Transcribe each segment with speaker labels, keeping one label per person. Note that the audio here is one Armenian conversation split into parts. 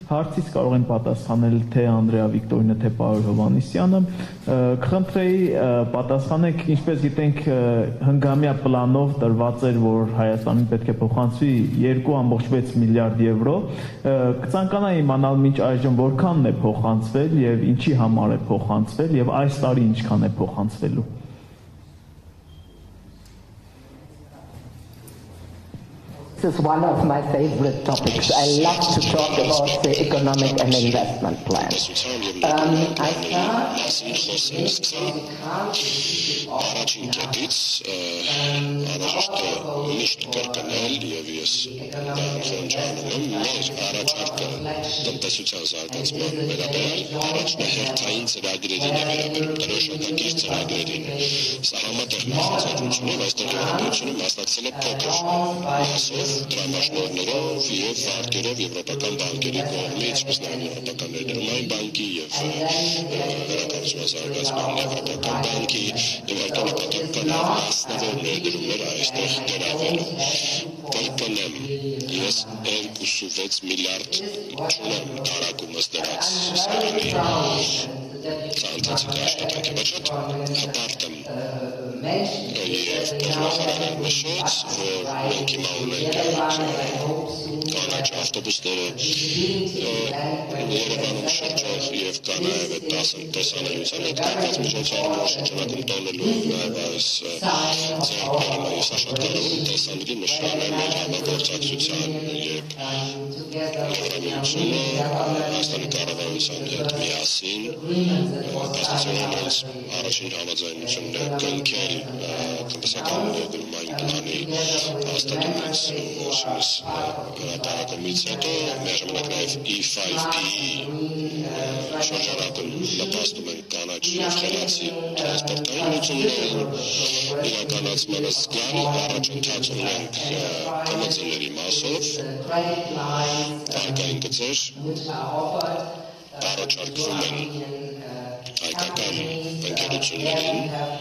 Speaker 1: Հարցից կարող են պատասխանել թե Անդրեա Վիկտորինը, թե Պավել Հովհաննիսյանը։ Կխնդրեի պատասխանեք, ինչպես գիտենք, հնգամյա պլանով տրված էր, որ Հայաստանին պետք է փոխանցվի 2.6 միլիարդ եվրո։ Կցանկանայի իմանալ մինչ այժմ որքանն է փոխանցվել եւ ինչի համար է փոխանցվել եւ այս տարի ինչքան է փոխանցվելու։
Speaker 2: This is one of my favorite topics. I love to talk about the economic and investment plan. I
Speaker 3: Դրամաշնորհներով եւ վարկերով Եվրոպական բանկերի կողմից, ինչպես նաեւ Եվրոպական ներդրումային բանկի եւ վերակառուցման զարգացման Եվրոպական բանկի եւ արտոնական մասնավոր ներդրումներ այստեղ գրավելու։ Կրկնեմ, ես 26 միլիարդ չունեմ տարակումս դրած սարանի ցանցի աշխատանքի բաժետ, հպարտ եմ եւ փոխարենը նշեց, որ մենք հիմա ունենք կանաչ ավտոբուսները Երևանում շրջող եւ կա նաեւ այդ տեսանելիության հետ կապված միջոցառումներ շրջանակում տոնելու նաեւ այս ձեռքբերումը ես շատ կարևոր տեսանելի նշան է մեր համագործակցության եւ Եվրամիությունը Հայաստանի կառավարության հետ միասին կասեցնելուց առաջին համաձայնությունն է կնքել տնտեսական ներդրումային պլանի հաստատումից վերջինս հրապարակումից հետո միաժամանակ նաև E5P շրջանակում նպաստում են կանաչ և խելացի տրանսպորտային լուծումներին իրականացմանը սկսել առաջընթաց ունենք կմծների մասով Արկային գծեր առաջարկվում են հայկական ընկերություններին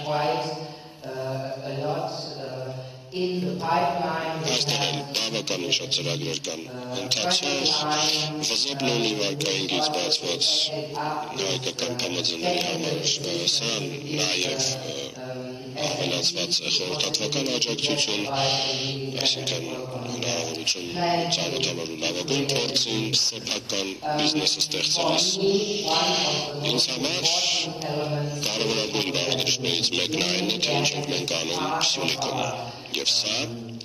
Speaker 3: այստեղ բավականին շատ ծրագրեր կան ընթացող վզապնոնի վարկային գիծ բացված հայկական կամաձների համար սա նաև ավելացված խորհրդատվական աջակցություն, այսինքն հնարավորություն ծանոթանալու լավագույն փորձին, սեփական բիզնեսը ստեղծելիս։ Ինձ համար կարևորագույն բաղադրիչներից մեկն այն է, թե ինչ ենք մենք անում Սյունիքում, եւ սա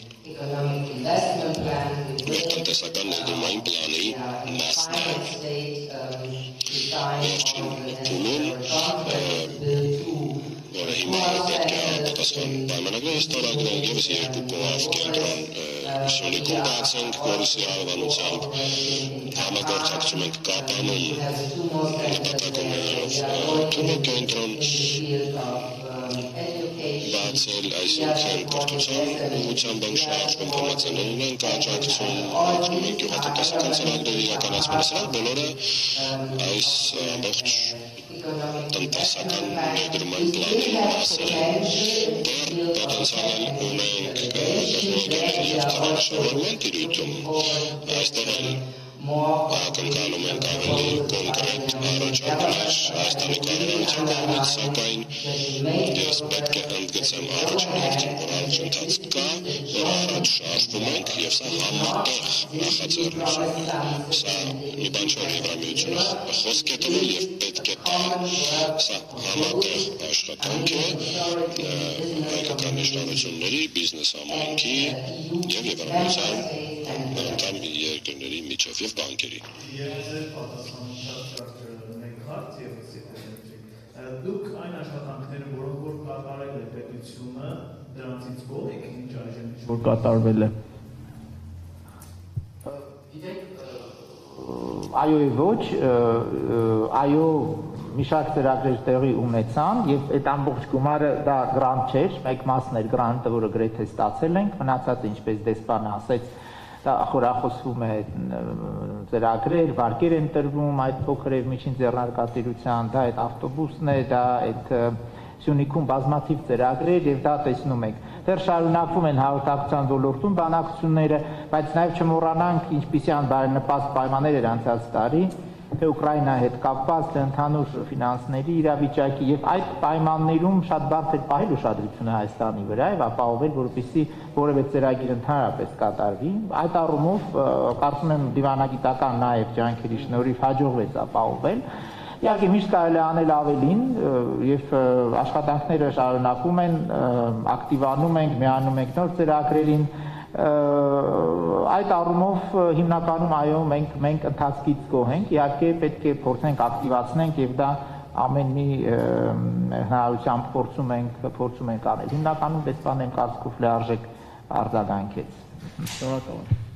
Speaker 3: տնտեսական ներդրումային պլանի մասն է։ Վերջին փուլում որը հիմա պետք է պատասխան պայմանագրեր ստորագրենք ևս երկու կողավ կենտրոն Սյունիքում բացենք, որի հարևանությամբ համագործակցում ենք Կապանում նպատակներով թուրքերեն բացել, այսինքն կրթության ուղղության բան շարժում կամացաներն են աջակցում, հայտնում են գյուղատնտեսական ծրագրերի իրականացմանը, սրանք բոլորը այս ամբողջ տնտեսական ներդրումային պլանի մասեր են, դեռ պոտենցիալ ունենք տեխնոլոգիաների և թվանշավորման տիրույթում, այստեղ էլ ակնկալում ենք ավելի կոնկրետ առաջարկներ Հայաստանի կառավարության կողմից, սակայն ես պետք է ընդգծեմ առաջին հերթին, որ առաջընթաց կա, որ առաջ շարժվում ենք եւ սա համատեղ նախաձեռնություն է։ Սա մի բան չէ, Եվրամիությունը խոսք է տվել եւ պետք է տա։ Սա համատեղ աշխատանք է հայկական իշխանությունների, բիզնես համայնքի եւ Եվրամիության անդամ երկրների միջև եւ բանկերի։
Speaker 1: Դուք այն աշխատանքները, որոնք որ կատարել է պետությունը, դրանցից գոհ եք ինչ այժմ որ կատարվել է։
Speaker 4: Այոյի ոչ, այո մի շարք ծրագրեր տեղի ունեցան եւ այդ ամբողջ գումարը դա գրանտ չէր, մեկ մասն էր գրանտը, որը գրեթե ստացել ենք, մնացածը ինչպես դեսպանը ասեց, դա խորախոսվում է ծրագրեր, վարկեր են տրվում այդ փոքր եւ միջին ձեռնարկատիրության, դա այդ ավտոբուսն է, դա այդ Սյունիքում բազմաթիվ ծրագրեր եւ դա տեսնում եք։ Դեռ շարունակվում են հաղորդակցության ոլորտում բանակցությունները, բայց նաեւ չմոռանանք ինչպիսի բարենպաստ պայմաններ էր անցած տարի, թե Ուկրաինայի հետ կապված, թե ընդհանուր ֆինանսների իրավիճակի եւ այդ պայմաններում շատ բարդ էր պահել ուշադրությունը Հայաստանի վրա եւ ապահովել, որպեսզի որևէ ծրագիր ընդհանրապես կատարվի։ Այդ առումով կարծում եմ դիվանագիտական նաեւ ջանքերի շնորհիվ հաջողվեց ապահովել։ Իհարկե միշտ կարելի է անել ավելին եւ աշխատանքները շարունակվում են, ակտիվանում ենք, միանում ենք նոր ծրագրերին։ Այդ առումով հիմնականում այո մենք ընթացքից գոհ ենք, իհարկե պետք է փորձենք ակտիվացնենք եւ դա ամեն մի հնարավորությամբ փորձում ենք անել։ Հիմնականում դեսպանեմ կարծիքով լիարժեք արձագանքեց։
Speaker 1: Շնորհակալ եմ։